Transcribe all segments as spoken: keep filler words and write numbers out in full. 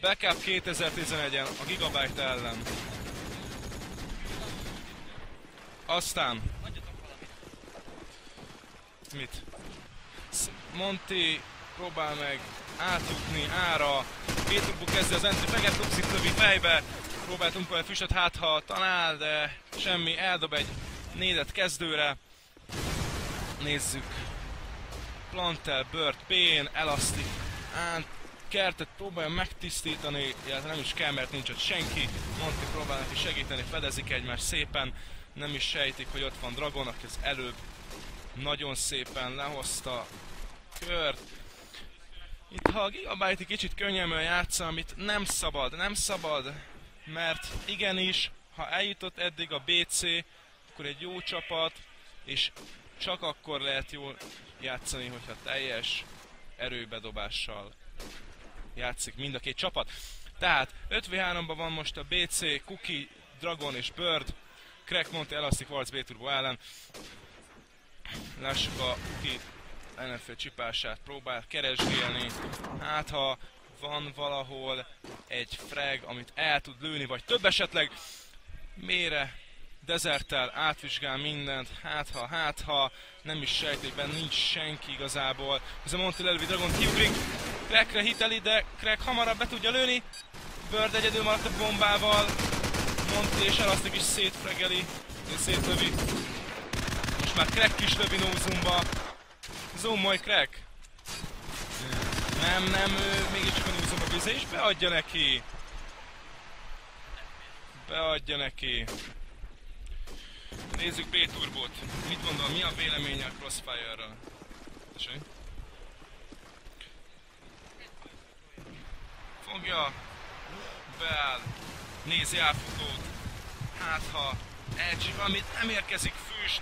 Backup kétezer-tizenegyen a Gigabyte ellen. Aztán... Mit? Monty próbál meg átjutni ára. Béturbo kezdi az entry, feget Luxit lövi fejbe. Próbáltunk vele füstöt, hát ha talál, de semmi. Eldob egy négyet kezdőre. Nézzük. Plantel, Bird, Payne, Elastic, Ant, Kertet próbálja megtisztítani, illetve nem is kell, mert nincs ott senki. Monty próbál neki segíteni, fedezik egymást szépen. Nem is sejtik, hogy ott van Dragon, aki az előbb nagyon szépen lehozta kört. Itt ha a Gigabyte kicsit könnyelműen játsza, amit nem szabad, nem szabad, mert igenis, ha eljutott eddig a bé cé, akkor egy jó csapat, és csak akkor lehet jól játszani, hogyha teljes erőbedobással játszik mind a két csapat. Tehát öt vé háromban van most a bé cé, Cookie, Dragon és Bird, Crack, Monty, Elastic, Warz, Béturbo ellen. Lássuk a Cookie en ef el csipását, próbál keresgélni. Hát ha van valahol egy frag, amit el tud lőni, vagy több esetleg. Mélyre dezertel, átvizsgál mindent, hát ha, hát ha, nem is sejték, benne nincs senki igazából. Ez a Monty lelövi Dragon, kiugrik, Crackre hiteli, de Crack hamarabb be tudja lőni. Bird egyedül maradt a bombával, Monty és Elastic is szétfregeli, és szétlövi. Most már Crack is lövi no zoomba. Zoom majd Crack. Nem, nem, ő mégiscsak a no zoomba bízza, és beadja neki. Beadja neki. Nézzük Béturbót. Mit gondol, mi a véleménye a Crossfire-ral? Tessék? Fogja, beáll, nézi elfutót. Hát ha elcsik valamit, nem érkezik füst.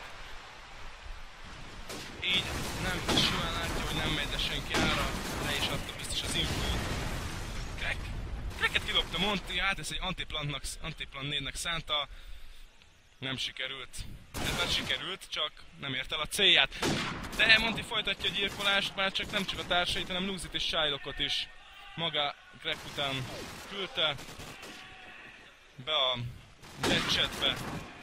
Így nem simán látja, hogy nem megy le senki ára. Le is adta biztos az infót. Crack. Cracket kidobta Monty, hát ez egy Antiplannak, Antiplan négynek szánta. Nem sikerült. Ez sikerült, csak nem ért el a célját. De Monty folytatja a gyilkolást, már csak nem csak a társait, hanem Luxit és Shylokot is maga Crack után küldte be a chatbe.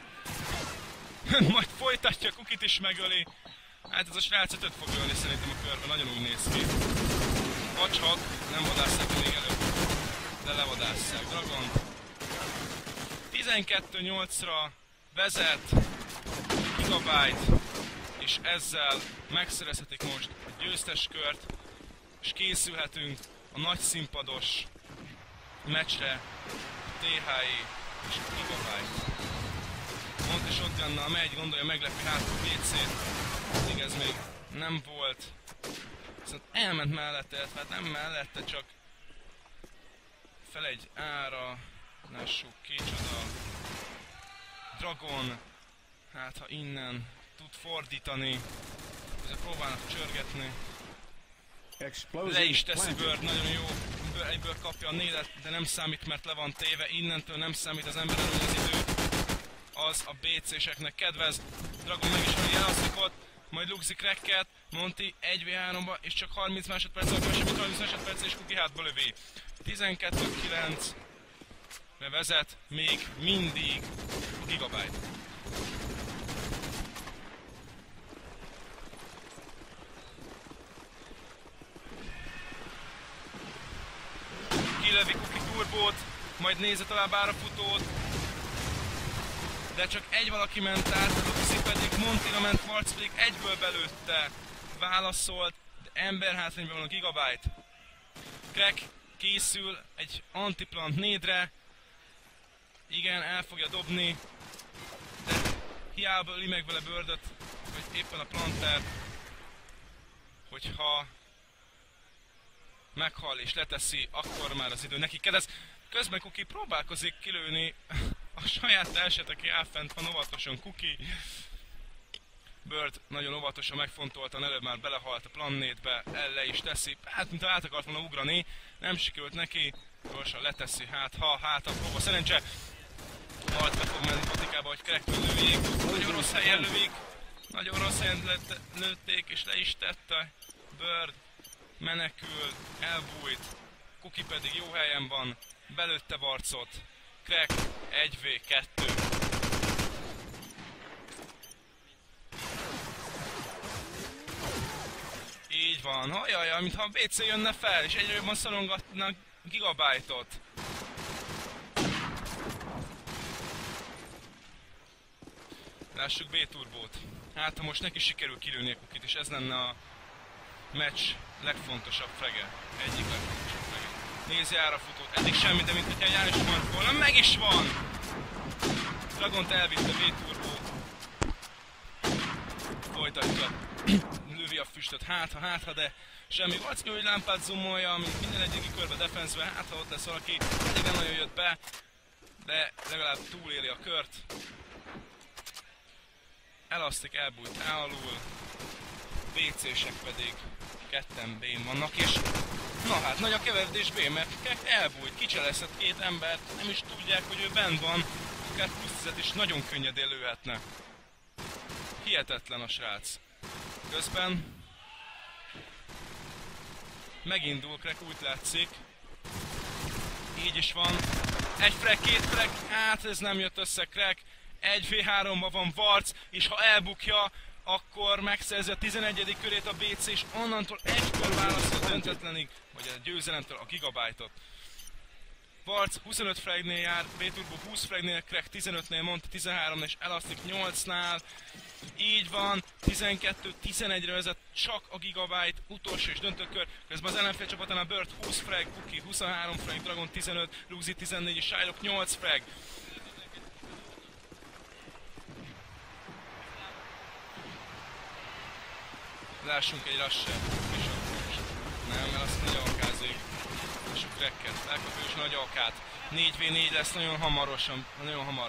Majd folytatja, Cookit is megöli. Hát ez a srác ötöt fog ölni szerintem a körben, nagyon úgy néz ki. Ha csak nem vadásszák még előbb, de levadásszák. Dragon tizenkettő nyolcra vezet Gigabyte, és ezzel megszerezhetik most a győztes kört, és készülhetünk a nagy színpados meccsre, té há é és Gigabyte. Monty shotgunnal megy, gondolja meglepi hát a bé cét, még ez még nem volt. Viszont elment mellette, hát nem mellette, csak fel egy ára, lássuk kicsoda. Dragon, hát ha innen tud fordítani, ezzel próbálnak csörgetni. Le is teszi Bird, nagyon jó, egyből kapja a négyet, de nem számít, mert le van téve, innentől nem számít az ember elő az idő. Az a bé céseknek kedvez. Dragon meg is van Elasticot, majd Luxi Cracket, Monty egy vé háromba, és csak harminc másodperccel, kevesebb mint harminc másodperccel, és Cookie hátba lövi. tizenkettő kilenc vezet még mindig a Gigabyte. Kilövi Cookie turbót, majd nézze tovább árafutót, de csak egy valaki ment át, Luxi pedig Montyra ment, Warz pedig egyből belőtte. Válaszolt, de emberhátrányban van a Gigabyte. Crack készül egy Antiplant négyre. Igen, el fogja dobni, de hiába öli meg vele Birdöt, vagy éppen a Planter, hogyha meghal és leteszi, akkor már az idő neki kedvez. Közben Cookie próbálkozik kilőni a saját társaát, aki elfent van óvatosan. Cookie. Bird nagyon óvatosan megfontoltan, előbb már belehalt a Plan négybe, el le is teszi. Hát, mintha át akart volna ugrani, nem sikerült neki. Gyorsan leteszi, hát ha, hát a próba szerencse. Halt be fog menni patikába, hogy Crack-től lőjék. Nagyon rossz helyen lövik. Nagyon rossz helyen lőtték, és le is tette. Bird menekül, elbújt. Kuki pedig jó helyen van, belőtte Varcot. Crack egy vé kettő. Így van, hajajaj, mintha a bé cé jönne fel, és egyre jobban szorongatna Gigabyte-ot. Lássuk B-turbót. Hát, ha most neki sikerül kilőni a Kukit, és ez lenne a meccs legfontosabb frege. Egyik legfontosabb frege. Nézi árafutót, eddig semmi, de mint hogyha jár is van volna, meg is van! Dragont elvitte B-turbó. Folytatja. Lövi a füstöt, hátha, hátha, de semmi. Valcki, hogy lámpát zoomolja, mint minden egyik körbe defenszbe, hát ha ott lesz valaki, eddig nem nagyon jött be, de legalább túléli a kört. Elasztik elbújt alul, bé cé-sek pedig ketten B-n vannak, és na hát nagy a keveredés B, mert elbújt, kicseleszett két embert, nem is tudják, hogy ő benn van, akár plusz tízet is nagyon könnyedén lőhetne. Hihetetlen a srác. Közben megindul Crack, úgy látszik. Így is van. Egy frag, két frag, hát ez nem jött össze Crack. egy vé háromban van Varc, és ha elbukja, akkor megszerzi a tizenegyedik körét a bé cé, és onnantól egykor válaszol a döntetlenig, vagy a győzelemtől a Gigabyte-ot. Varc huszonöt fragnél jár, B-Turbo húsz fragnél, Crack tizenötnél, Monty tizenháromnál és Elastic nyolcnál. Így van, tizenkettő tizenegyre vezet csak a Gigabyte, utolsó és döntőkör. Közben az ellenfél csapatánál Bird húsz frag, Kuki huszonhárom frag, Dragon tizenöt, Luxi tizennégy és Shylock nyolc frag. Lássunk egy Rusher. Nem, mert azt nagy alkázik. Lássuk Cracket, elkapja és nagy alkát. négy vé négy lesz nagyon hamarosan, nagyon hamar.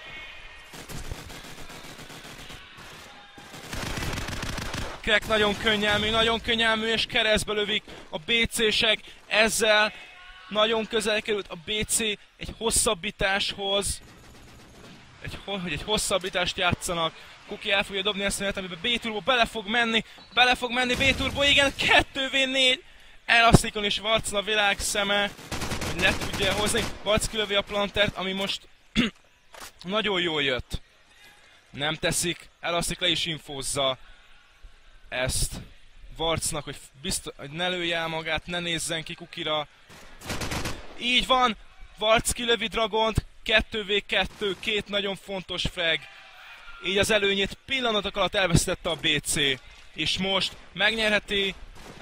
Crack nagyon könnyelmű, nagyon könnyelmű, és keresztbe lövik a bé cé-sek. Ezzel nagyon közel került a bé cé egy hosszabbításhoz. Egy, hogy egy hosszabbítást játszanak. Kuki el fogja dobni ezt a menet, amiben B-Turbo bele fog menni. Bele fog menni B-Turbo, igen, kettő vé négy. Elasztikon és Varcon a világ szeme, hogy le tudja hozni. Varc kilövi a plantert, ami most nagyon jól jött. Nem teszik, Elastik le is infózza ezt Varcnak, hogy, biztos, hogy ne lője el magát, ne nézzen ki Kukira. Így van, Varc kilövi Dragont, kettő vé kettő, két nagyon fontos frag. Így az előnyét pillanatok alatt elvesztette a bé cé. És most megnyerheti.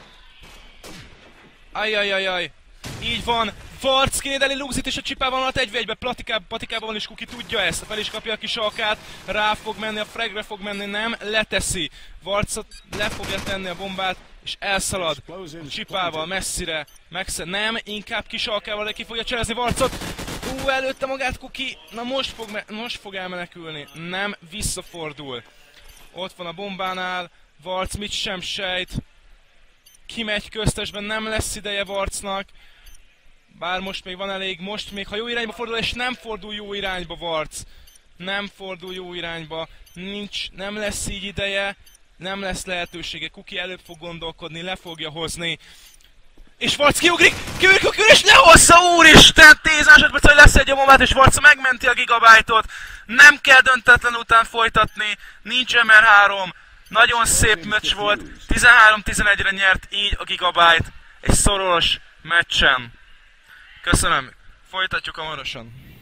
Ajajajaj. Így van. Varc kinédeli Luxit, és a csipában alatt egy vé egybe patikában, patikában van, és Kuki tudja ezt. Fel is kapja a kis alkát. Rá fog menni, a fragre fog menni, nem. Leteszi. Varcot le fogja tenni a bombát, és elszalad a csipával messzire. Megsze nem, inkább kis alkával, de ki fogja cselezni Varcot. Ú, előtte magát Kuki. Na most fog, most fog elmenekülni. Nem, visszafordul. Ott van a bombánál. Varc mit sem sejt. Kimegy köztesben, nem lesz ideje Varcnak. Bár most még van elég, most még ha jó irányba fordul, és nem fordul jó irányba Varc. Nem fordul jó irányba. Nincs, nem lesz így ideje. Nem lesz lehetősége. Kuki előbb fog gondolkodni, le fogja hozni. És Varc kiugrik, kiugrik a kör, és lehozza, úristen! tíz másodperc, hogy lesz egy a bombát, és Varc megmenti a Gigabyte-ot. Nem kell döntetlen után folytatni, nincs em er három. Nagyon szép meccs volt, tizenhárom tizenegyre nyert így a Gigabyte egy szoros meccsen. Köszönöm, folytatjuk hamarosan.